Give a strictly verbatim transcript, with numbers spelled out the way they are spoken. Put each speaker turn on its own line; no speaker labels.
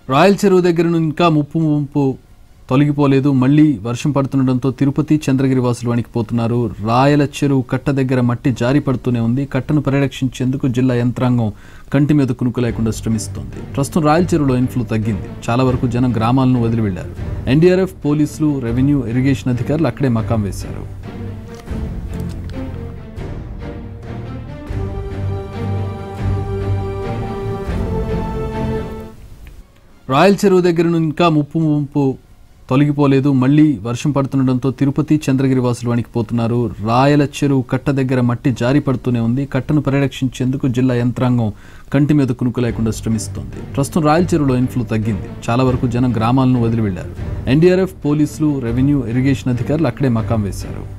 Royal చెరువు దగ్గర ఇంకా ముప్పు ముంపు తొలగిపోలేదు. మళ్లీ వర్షం పడుతుండటంతో తిరుపతి చంద్రగిరి వాసులు వణికిపోతున్నారు. రాయల చెరువు కట్ట దగ్గర మట్టి జారి పడుతూనే ఉంది. కట్టను పరిరక్షించేందుకు జిల్లా యంత్రాంగం కంటి మీద కునుకు లేకుండా శ్రమిస్తోంది. ప్రస్తుతం రాయల చెరువులో ఇన్ఫ్లో తగ్గింది. చాలా వరకు జనం గ్రామాలను వదిలి వెళ్లారు. ఎన్డీఆర్ఎఫ్, పోలీసులు, రెవెన్యూ, ఇరిగేషన్ అధికారులు అక్కడే మకాం వేశారు. రాయల్ చెరువు దగ్గర ఇంకా ముప్పు ముంపు తొలగిపోలేదు. మళ్లీ వర్షం పడుతుండటంతో తిరుపతి చంద్రగిరి వాసులు వణికిపోతున్నారు. రాయల చెరువు కట్ట దగ్గర మట్టి జారి పడుతూనే ఉంది. కట్టను పరిరక్షించేందుకు జిల్లా యంత్రాంగం కంటి మీద కునుకు లేకుండా శ్రమిస్తోంది. ప్రస్తుతం రాయల చెరువులో ఇన్ఫ్లో తగ్గింది. చాలా వరకు జనం గ్రామాలను వదిలి వెళ్లారు. ఎన్డీఆర్ఎఫ్, పోలీసులు, రెవెన్యూ, ఇరిగేషన్ అధికారులు అక్కడే మకాం వేశారు.